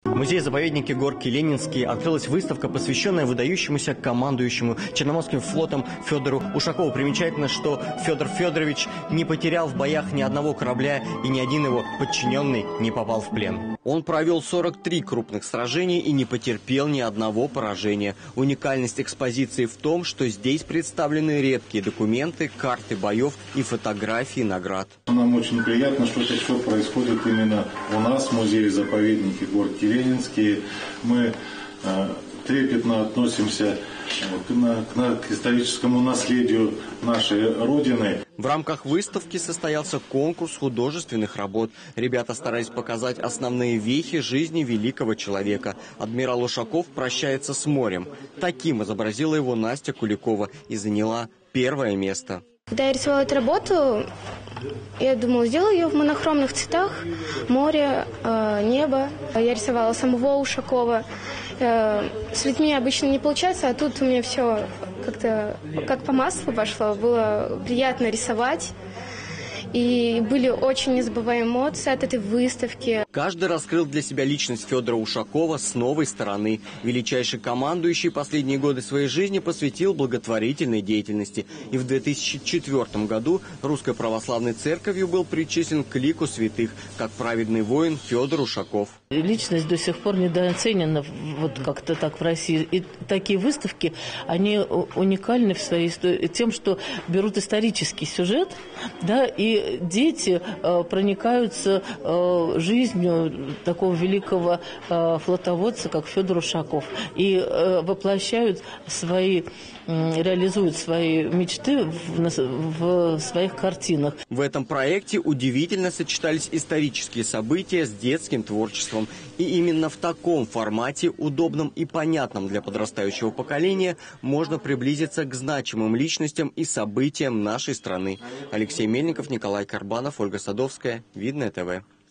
В музее-заповеднике Горки Ленинские открылась выставка, посвященная выдающемуся командующему Черноморским флотом Федору Ушакову. Примечательно, что Федор Федорович не потерял в боях ни одного корабля, и ни один его подчиненный не попал в плен. Он провел 43 крупных сражений и не потерпел ни одного поражения. Уникальность экспозиции в том, что здесь представлены редкие документы, карты боев и фотографии наград. Нам очень приятно, что это все происходит именно у нас в музее-заповеднике Горки Ленинские. Мы трепетно относимся к историческому наследию нашей Родины. В рамках выставки состоялся конкурс художественных работ. Ребята старались показать основные вехи жизни великого человека. Адмирал Ушаков прощается с морем. Таким изобразила его Настя Куликова и заняла первое место. Когда я рисовала эту работу, я думала, сделаю ее в монохромных цветах. Море, небо. Я рисовала самого Ушакова. С людьми обычно не получается, а тут у меня все как-то как по маслу пошло. Было приятно рисовать. И были очень незабываемые эмоции от этой выставки. Каждый раскрыл для себя личность Федора Ушакова с новой стороны. Величайший командующий последние годы своей жизни посвятил благотворительной деятельности. И в 2004 году Русской Православной Церковью был причислен к лику святых, как праведный воин Федор Ушаков. Личность до сих пор недооценена вот как-то так в России. И такие выставки, они уникальны в своей истории тем, что берут исторический сюжет, да, и дети проникаются жизнью такого великого флотоводца, как Федор Ушаков, и воплощают реализуют свои мечты в своих картинах. В этом проекте удивительно сочетались исторические события с детским творчеством. И именно в таком формате, удобном и понятном для подрастающего поколения, можно приблизиться к значимым личностям и событиям нашей страны. Алексей Мельников, Николай Карбанов, Ольга Садовская. Видное ТВ.